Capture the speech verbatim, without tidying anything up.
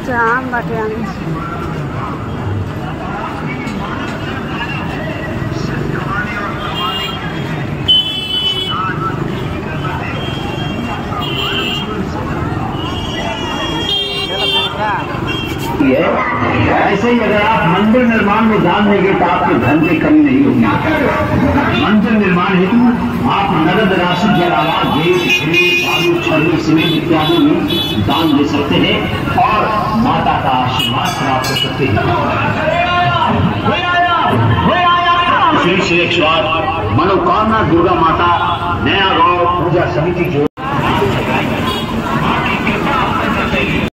आम बाटे आम ऐसे ही अगर आप मंदिर निर्माण में ध्यान देंगे तो आपके धन की कमी नहीं होगी। मंदिर निर्माण हेतु आप नगद राशि के अलावा गेट खेत बालू छड़ी सीमेंट इत्यादि में दान दे सकते हैं और माता का आशीर्वाद प्राप्त कर सकते हैं। श्री श्री मनोकामना दुर्गा माता नया गांव पूजा समिति जो